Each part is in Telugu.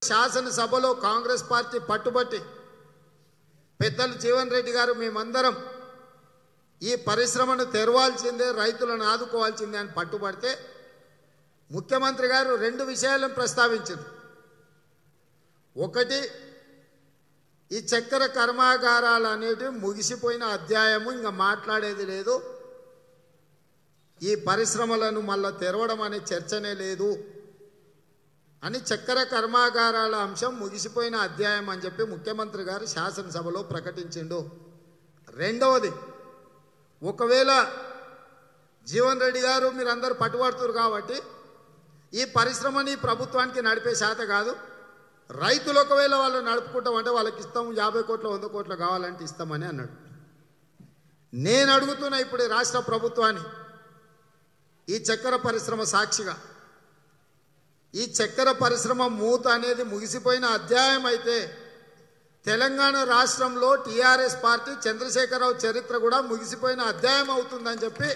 శాసనసభలో కాంగ్రెస్ పార్టీ పట్టుబట్టి పెద్దలు జీవన్ రెడ్డి గారు మేమందరం ఈ పరిశ్రమను తెరవాల్సిందే, రైతులను ఆదుకోవాల్సిందే అని పట్టుబడితే ముఖ్యమంత్రి గారు రెండు విషయాలను ప్రస్తావించారు. ఒకటి, ఈ చక్కెర కర్మాగారాలు అనేటివి ముగిసిపోయిన అధ్యాయము, ఇంకా మాట్లాడేది లేదు, ఈ పరిశ్రమలను మళ్ళా తెరవడం అనే చర్చనే లేదు అని, చక్కెర కర్మాగారాల అంశం ముగిసిపోయిన అధ్యాయం అని చెప్పి ముఖ్యమంత్రి గారు శాసనసభలో ప్రకటించిండు. రెండవది, ఒకవేళ జీవన్ రెడ్డి గారు మీరందరూ పట్టుబడుతున్నారు కాబట్టి ఈ పరిశ్రమని ప్రభుత్వానికి నడిపే శాత కాదు, రైతులు ఒకవేళ వాళ్ళు నడుపుకుంటామంటే వాళ్ళకి ఇస్తాము, 50 కోట్ల 100 కోట్ల కావాలంటే ఇస్తామని అన్నాడు. నేను అడుగుతున్నా ఇప్పుడు రాష్ట్ర ప్రభుత్వాన్ని, ఈ చక్కెర పరిశ్రమ సాక్షిగా, ఈ చక్కెర పరిశ్రమ మూత అనేది ముగిసిపోయిన అధ్యాయం అయితే తెలంగాణ రాష్ట్రంలో టీఆర్ఎస్ పార్టీ చంద్రశేఖరరావు చరిత్ర కూడా ముగిసిపోయిన అధ్యాయం అవుతుందని చెప్పి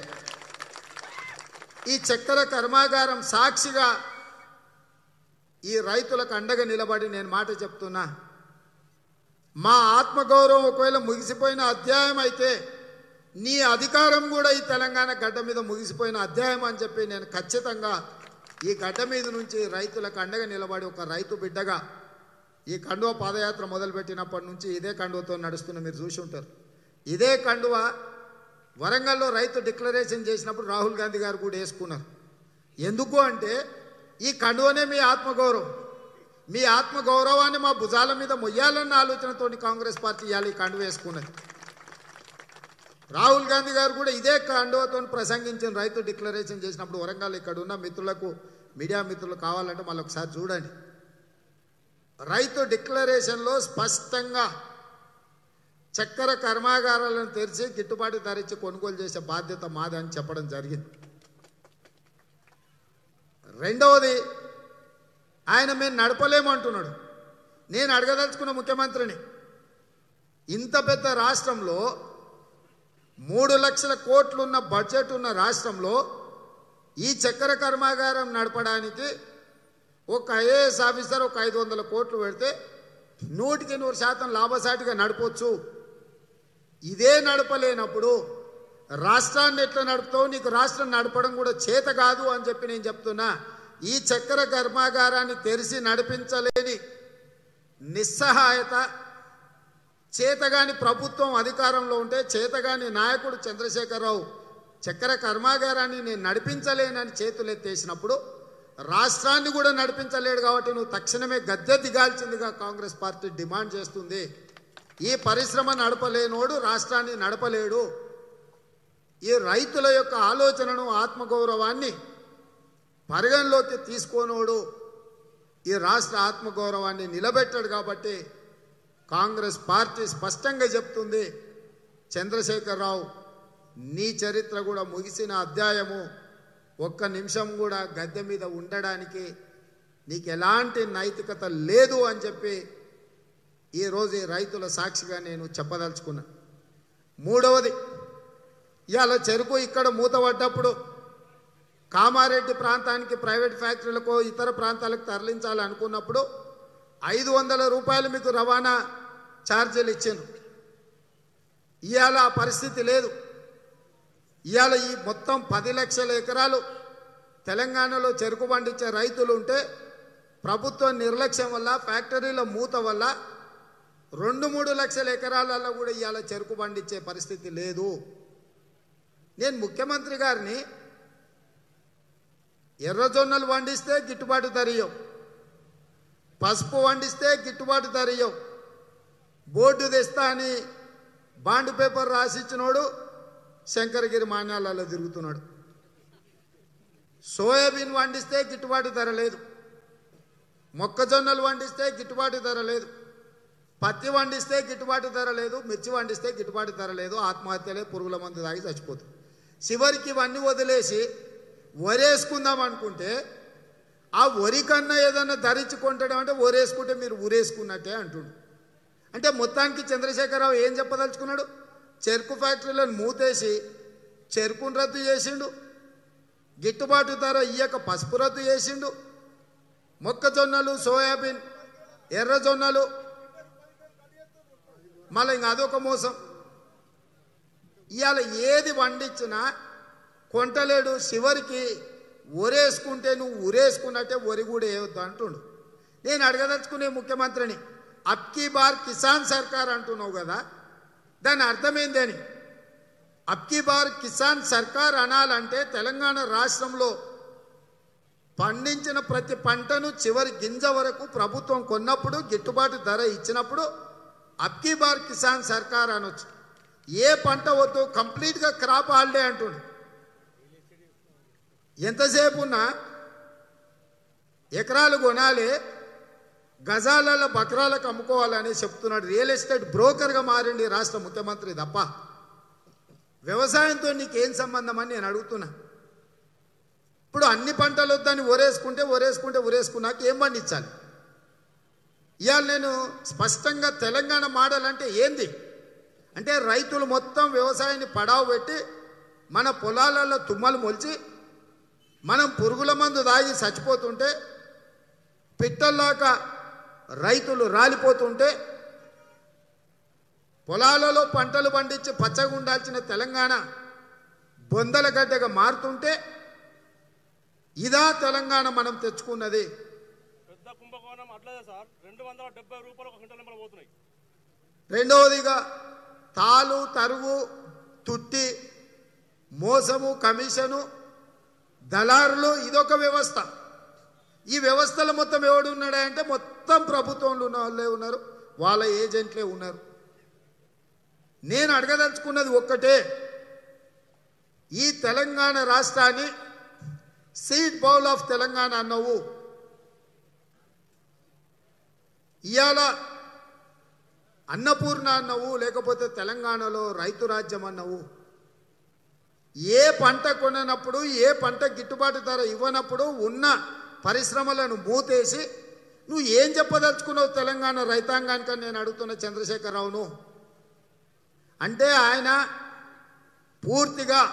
ఈ చక్కెర కర్మాగారం సాక్షిగా ఈ రైతులకు అండగా నిలబడి నేను మాట చెప్తున్నా. మా ఆత్మగౌరవం ఒకవేళ ముగిసిపోయిన అధ్యాయం అయితే నీ అధికారం కూడా ఈ తెలంగాణ గడ్డ మీద ముగిసిపోయిన అధ్యాయం అని చెప్పి నేను ఖచ్చితంగా ఈ గడ్డ మీద నుంచి రైతులకు అండగా నిలబడి ఒక రైతు బిడ్డగా ఈ కండువ పాదయాత్ర మొదలుపెట్టినప్పటి నుంచి ఇదే కండువతో నడుస్తున్న మీరు చూసి ఉంటారు. ఇదే కండువ వరంగల్లో రైతు డిక్లరేషన్ చేసినప్పుడు రాహుల్ గాంధీ గారు కూడా వేసుకున్నారు. ఎందుకు అంటే ఈ కండువనే మీ ఆత్మగౌరవం, మీ ఆత్మగౌరవాన్ని మా భుజాల మీద మొయ్యాలన్న ఆలోచనతో కాంగ్రెస్ పార్టీ ఇవాళ ఈ కండువ వేసుకున్నది. రాహుల్ గాంధీ గారు కూడా ఇదే కండువతో ప్రసంగించిన రైతు డిక్లరేషన్ చేసినప్పుడు వరంగల్. ఇక్కడ ఉన్న మిత్రులకు, మీడియా మిత్రులు కావాలంటే మళ్ళీ ఒకసారి చూడండి. రైతు డిక్లరేషన్లో స్పష్టంగా చక్కెర కర్మాగారాలను తెరిచి గిట్టుబాటు ధర ఇచ్చి కొనుగోలు చేసే బాధ్యత మాదని చెప్పడం జరిగింది. రెండవది, ఆయన మేము నడపలేమంటున్నాడు. నేను అడగదలుచుకున్న ముఖ్యమంత్రిని, ఇంత పెద్ద రాష్ట్రంలో 3 లక్షల కోట్లు ఉన్న బడ్జెట్ ఉన్న రాష్ట్రంలో ఈ చక్కెర కర్మాగారం నడపడానికి ఒక ఐఏఎస్ ఆఫీసర్ ఒక 500 కోట్లు పెడితే 100% లాభసాటిగా నడపవచ్చు. ఇదే నడపలేనప్పుడు రాష్ట్రాన్ని ఎట్లా నడుపుతావు? నీకు రాష్ట్రం నడపడం కూడా చేత కాదు అని చెప్పి నేను చెప్తున్నా. ఈ చక్కెర కర్మాగారాన్ని తెరిచి నడిపించలేని నిస్సహాయత, చేతగాని ప్రభుత్వం అధికారంలో ఉంటే చేతగాని నాయకుడు చంద్రశేఖరరావు చక్కెర కర్మాగారాన్ని నేను నడిపించలేనని చేతులెత్తేసినప్పుడు రాష్ట్రాన్ని కూడా నడిపించలేడు. కాబట్టి నువ్వు తక్షణమే గద్దె దిగాల్సిందిగా కాంగ్రెస్ పార్టీ డిమాండ్ చేస్తుంది. ఈ పరిశ్రమ నడపలేనోడు రాష్ట్రాన్ని నడపలేడు. ఈ రైతుల యొక్క ఆలోచనను, ఆత్మగౌరవాన్ని పరిగణలోకి తీసుకోనోడు ఈ రాష్ట్ర ఆత్మగౌరవాన్ని నిలబెట్టాడు. కాబట్టి కాంగ్రెస్ పార్టీ స్పష్టంగా చెప్తుంది, చంద్రశేఖరరావు నీ చరిత్ర కూడా ముగిసిన అధ్యాయము. ఒక్క నిమిషం కూడా గద్దె మీద ఉండడానికి నీకు ఎలాంటి నైతికత లేదు అని చెప్పి ఈరోజు ఈ రైతుల సాక్షిగా నేను చెప్పదలుచుకున్నా. మూడవది, ఇవాళ చెరుకు ఇక్కడ మూతపడ్డప్పుడు కామారెడ్డి ప్రాంతానికి ప్రైవేట్ ఫ్యాక్టరీలకు ఇతర ప్రాంతాలకు తరలించాలనుకున్నప్పుడు 500 రూపాయలు మీకు రవాణా ఛార్జీలు ఇచ్చారు. ఇవాళ ఆ పరిస్థితి లేదు. ఇవాళ ఈ మొత్తం 10 లక్షల ఎకరాలు తెలంగాణలో చెరుకు పండించే రైతులు ఉంటే ప్రభుత్వ నిర్లక్ష్యం వల్ల, ఫ్యాక్టరీల మూత వల్ల 2-3 లక్షల ఎకరాలలో కూడా ఇవాళ చెరుకు పండించే పరిస్థితి లేదు. నేను ముఖ్యమంత్రి గారిని, ఎర్రజొన్నలు వండిస్తే గిట్టుబాటు ధర ఇవ్వవు, పసుపు వండిస్తే గిట్టుబాటు ధర ఇవ్వవు, బోర్డు తెస్తా అని బాండ్ పేపర్ రాసిచ్చినోడు శంకరగిరి మాన్యాలలో తిరుగుతున్నాడు. సోయాబీన్ వండిస్తే గిట్టుబాటు ధర లేదు, మొక్కజొన్నలు వండిస్తే గిట్టుబాటు ధర లేదు, పత్తి వండిస్తే గిట్టుబాటు ధర లేదు, మిర్చి వండిస్తే గిట్టుబాటు ధర లేదు. ఆత్మహత్యలే, పురుగుల మందు తాగి చచ్చిపోతుంది. చివరికి ఇవన్నీ వదిలేసి వరేసుకుందాం అనుకుంటే ఆ వరి కన్నా ఏదన్నా ధరించుకుంటాడు అంటే వరేసుకుంటే మీరు ఊరేసుకున్నట్టే అంటుండు. అంటే మొత్తానికి చంద్రశేఖరరావు ఏం చెప్పదలుచుకున్నాడు? చెరుకు ఫ్యాక్టరీలను మూతేసి చెరుకును రద్దు చేసిండు, గిట్టుబాటు ధర ఇయ్యక పసుపు రద్దు చేసిండు, మొక్కజొన్నలు, సోయాబీన్ ఎర్రజొన్నలు, మళ్ళీ ఇంకా అదొక మోసం. ఇవాళ ఏది వండించినా కొంటలేడు, చివరికి ఒరేసుకుంటే నువ్వు ఉరేసుకున్నట్టే ఒరి కూడా వేయొద్దు అంటుండు. నేను అడగదలుచుకునే ముఖ్యమంత్రిని, అబ్కీ బార్ కిసాన్ సర్కార్ అంటున్నావు కదా, దాని అర్థమైందని. అబ్కీ బార్ కిసాన్ సర్కార్ అనాలంటే తెలంగాణ రాష్ట్రంలో పండించిన ప్రతి పంటను చివరి గింజ వరకు ప్రభుత్వం కొన్నప్పుడు గిట్టుబాటు ధర ఇచ్చినప్పుడు అబ్కీ బార్ కిసాన్ సర్కార్ అనొచ్చు. ఏ పంట వద్దు, కంప్లీట్గా క్రాప్ హాలిడే అంటుండు. ఎంతసేపు ఉన్నా ఎకరాలు కొనాలి, గజాల బకరాలకు అమ్ముకోవాలని చెప్తున్నాడు. రియల్ ఎస్టేట్ బ్రోకర్గా మారింది రాష్ట్ర ముఖ్యమంత్రి తప్ప వ్యవసాయంతో నీకేం సంబంధం అని నేను అడుగుతున్నా. ఇప్పుడు అన్ని పంటలు వద్దని ఒరేసుకున్నాక ఏం పండించాలి? ఇవాళ నేను స్పష్టంగా తెలంగాణ మోడల్ అంటే ఏంది అంటే, రైతులు మొత్తం వ్యవసాయాన్ని పడావు పెట్టి మన పొలాలలో తుమ్మలు మొలిచి మనం పురుగుల మందు దాగి చచ్చిపోతుంటే, పిట్టల్లాగా రైతులు రాలిపోతుంటే, పొలాలలో పంటలు పండించి పచ్చగా ఉండాల్సిన తెలంగాణ బొందల గడ్డగా మారుతుంటే, ఇదా తెలంగాణ మనం తెచ్చుకున్నది? పెద్ద కుంభకోణం అట్లదే సార్, 270 రూపాయలు ఒక క్వింటాల్ నెంబర్ పోతున్నాయి. రెండవదిగా తాలు, తరుగు, తుట్టి, మోసము, కమిషను, దళారులు, ఇదొక వ్యవస్థ. ఈ వ్యవస్థలో మొత్తం ఎవడు ఉన్నాడంటే మొత్తం ప్రభుత్వంలో ఉన్న వాళ్ళే ఉన్నారు, వాళ్ళ ఏజెంట్లే ఉన్నారు. నేను అడగదలుచుకున్నది ఒక్కటే, ఈ తెలంగాణ రాష్ట్రాన్ని సీడ్ బౌల్ ఆఫ్ తెలంగాణ అన్నవు, ఇవాళ అన్నపూర్ణ అన్నవు, లేకపోతే తెలంగాణలో రైతు రాజ్యం అన్నవు. ఏ పంట కొననప్పుడు, ఏ పంట గిట్టుబాటు ధర ఇవ్వనప్పుడు ఉన్న పరిశ్రమలను మూతేసి నువ్వు ఏం చెప్పదలుచుకున్నావు తెలంగాణ రైతాంగానికి నేను అడుగుతున్న చంద్రశేఖరరావును. అంటే ఆయన పూర్తిగా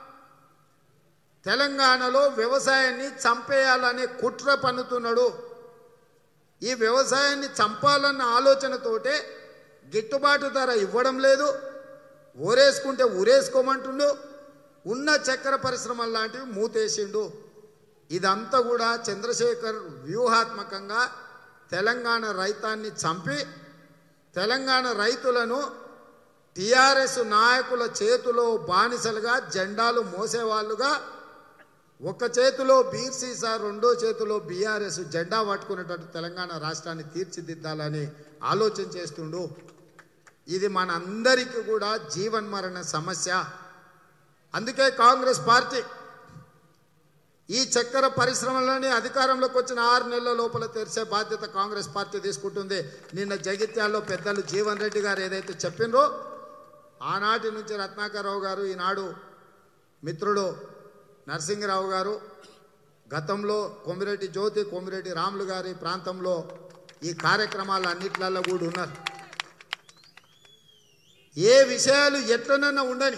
తెలంగాణలో వ్యవసాయాన్ని చంపేయాలనే కుట్ర పన్నుతున్నాడు. ఈ వ్యవసాయాన్ని చంపాలన్న ఆలోచనతోటే గిట్టుబాటు ధర ఇవ్వడం లేదు, ఊరేసుకుంటే ఊరేసుకోమంటుండు, ఉన్న చక్కెర పరిశ్రమల లాంటివి మూతేసిండు. ఇదంతా కూడా చంద్రశేఖర్ వ్యూహాత్మకంగా తెలంగాణ రైతాన్ని చంపి తెలంగాణ రైతులను టీఆర్ఎస్ నాయకుల చేతిలో బానిసలుగా, జెండాలు మోసేవాళ్ళుగా, ఒక చేతిలో బీర్ సీసా, రెండో చేతిలో బీఆర్ఎస్ జెండా పట్టుకునేటట్టు తెలంగాణ రాష్ట్రాన్ని తీర్చిదిద్దాలని ఆలోచన చేస్తుండు. ఇది మన అందరికీ కూడా జీవన్మరణ సమస్య. అందుకే కాంగ్రెస్ పార్టీ ఈ చక్కెర పరిశ్రమలని అధికారంలోకి వచ్చిన 6 నెలల లోపల తెరిచే బాధ్యత కాంగ్రెస్ పార్టీ తీసుకుంటుంది. నిన్న జగిత్యాల్లో పెద్దలు జీవన్ రెడ్డి గారు ఏదైతే చెప్పినరో, ఆనాటి నుంచి రత్నాకరరావు గారు, ఈనాడు మిత్రుడు నరసింహరావు గారు, గతంలో కొమిరెడ్డి జ్యోతి, కొమిరెడ్డి రాములు గారి ప్రాంతంలో ఈ కార్యక్రమాలు అన్నిట్లలో కూడా ఉన్నారు. ఏ విషయాలు ఎట్లనన్నా ఉండని,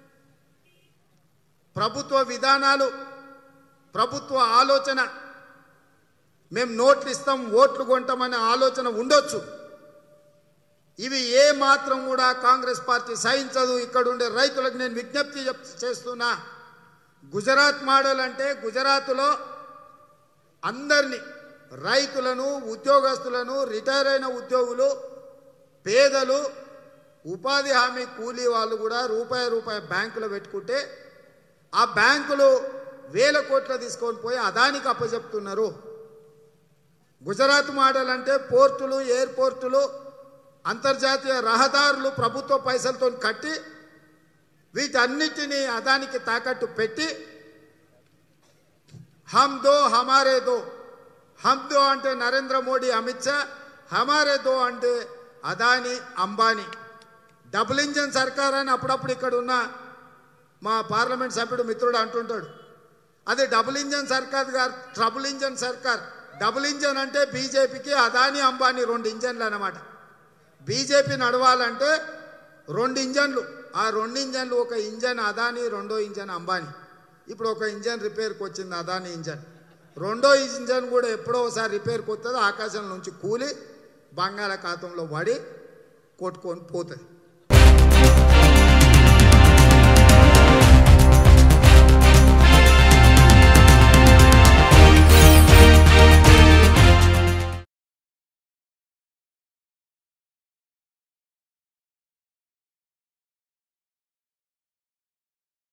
ప్రభుత్వ విధానాలు, ప్రభుత్వ ఆలోచన, మేము నోట్లు ఇస్తాం, ఓట్లు కొంటామనే ఆలోచన ఉండొచ్చు. ఇవి ఏ మాత్రం కూడా కాంగ్రెస్ పార్టీ సహించదు. ఇక్కడ ఉండే రైతులకు నేను విజ్ఞప్తి చేస్తున్నా, గుజరాత్ మోడల్ అంటే గుజరాత్లో అందరినీ, రైతులను, ఉద్యోగస్తులను, రిటైర్ అయిన ఉద్యోగులు, పేదలు, ఉపాధి హామీ కూలీ వాళ్ళు కూడా రూపాయి బ్యాంకులో పెట్టుకుంటే ఆ బ్యాంకులు 1000 కోట్లు తీసుకొని పోయి అదానికి అప్పచెప్తున్నారు. గుజరాత్ మోడల్ అంటే పోర్టులు, ఎయిర్పోర్టులు, అంతర్జాతీయ రహదారులు ప్రభుత్వ పైసలతో కట్టి వీటన్నిటినీ అదానికి తాకట్టు పెట్టి హమ్ దో హమారే దో, హమ్ దో అంటే నరేంద్ర మోడీ, అమిత్ షా, హమారే దో అంటే అదాని, అంబానీ. డబుల్ ఇంజన్ సర్కార్ అని అప్పుడప్పుడు ఇక్కడ ఉన్న మా పార్లమెంట్ సభ్యుడు మిత్రుడు అంటుంటాడు. అది డబుల్ ఇంజన్ సర్కార్ గారు, ట్రబుల్ ఇంజన్ సర్కార్. డబుల్ ఇంజన్ అంటే బీజేపీకి అదాని, అంబానీ 2 ఇంజన్లు అన్నమాట. బీజేపీ నడవాలంటే 2 ఇంజన్లు, ఆ 2 ఇంజన్లు, ఒక ఇంజన్ అదాని, రెండో ఇంజన్ అంబానీ. ఇప్పుడు ఒక ఇంజన్ రిపేర్కి వచ్చింది, అదాని ఇంజన్. రెండో ఇంజన్ కూడా ఎప్పుడో ఒకసారి రిపేర్కి వస్తుంది, ఆకాశం నుంచి కూలి బంగాళాఖాతంలో పడి కొట్టుకొని పోతుంది.